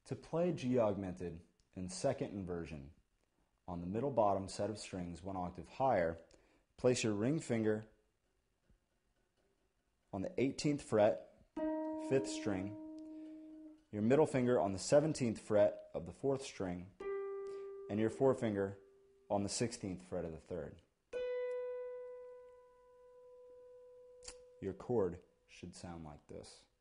To play G augmented in second inversion, on the middle bottom set of strings 1 octave higher, place your ring finger on the 18th fret, 5th string, your middle finger on the 17th fret of the 4th string, and your forefinger on the 16th fret of the 3rd. Your chord should sound like this.